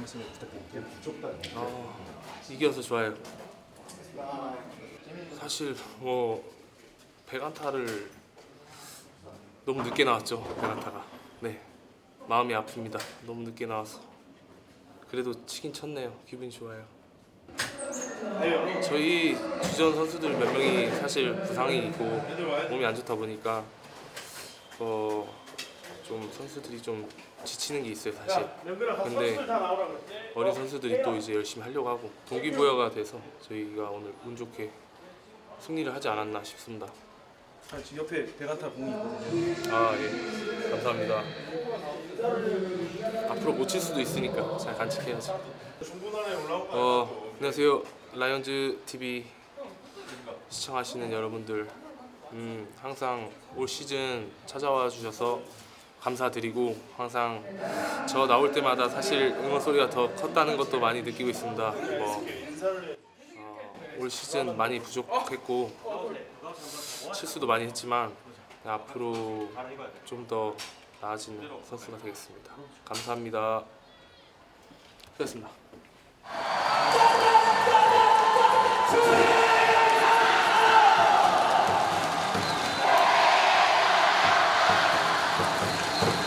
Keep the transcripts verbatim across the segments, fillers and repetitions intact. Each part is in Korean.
말씀을 부탁드릴게요. 아, 이겨서 좋아요. 사실 뭐 백안타를 너무 늦게 나왔죠. 백안타가. 네, 마음이 아픕니다. 너무 늦게 나와서. 그래도 치긴 쳤네요. 기분이 좋아요. 저희 주전 선수들 몇 명이 사실 부상이 있고 몸이 안 좋다 보니까 어, 좀 선수들이 좀 지치는 게 있어요 사실. 근데 어린 선수들이 또 이제 열심히 하려고 하고 동기부여가 돼서 저희가 오늘 운 좋게 승리를 하지 않았나 싶습니다. 아, 지금 옆에 백안타 공이 있거든요. 아, 예. 감사합니다. 앞으로 못 칠 수도 있으니까 잘 간직해야죠. 어, 안녕하세요. 라이온즈 티비 시청하시는 여러분들, 음, 항상 올 시즌 찾아와 주셔서 감사드리고 항상 저 나올 때마다 사실 응원 소리가 더 컸다는 것도 많이 느끼고 있습니다. 뭐, 어, 올 시즌 많이 부족했고 실수도 많이 했지만 앞으로 좀 더 나아지는 선수가 되겠습니다. 감사합니다. 수고하셨습니다.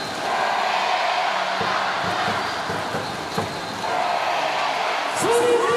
소리